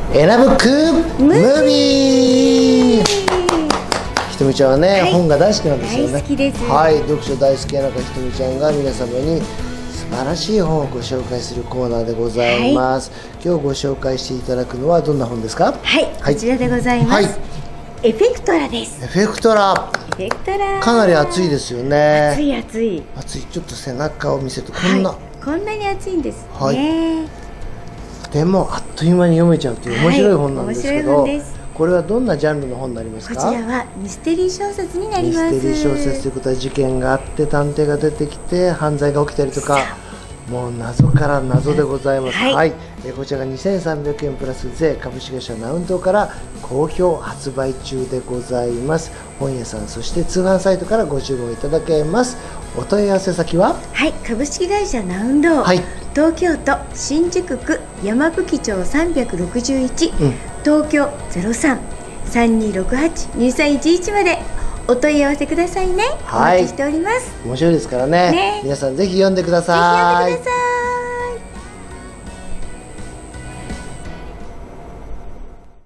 エナブックムービー。ひとみちゃんはね、本が大好きなんですよね。 大好きです。 はい、読書大好きな中ひとみちゃんが皆様に素晴らしい本をご紹介するコーナーでございます。今日ご紹介していただくのはどんな本ですか？ はい、こちらでございます。エフェクトラです。 エフェクトラ。 エフェクトラ。 かなり熱いですよね。 熱い熱い。 熱い。ちょっと背中を見せてこんな。 こんなに熱いんですね。 はい。でもあっという間に読めちゃうという面白い本なんですけど、これはどんなジャンルの本になりますか？ こちらはミステリー小説になります。 ミステリー小説ということは事件があって探偵が出てきて犯罪が起きたりとか、もう謎から謎でございます。はい、こちらが2300円プラス税、株式会社ナウンドから好評発売中でございます。本屋さんそして通販サイトからご注文いただけます。お問い合わせ先は、 はい、株式会社ナウンド、はい、東京都新宿区山吹町361、東京03-3268-2311までお問い合わせくださいね。お待ちしております。 面白いですからね。皆さんぜひ読んでください。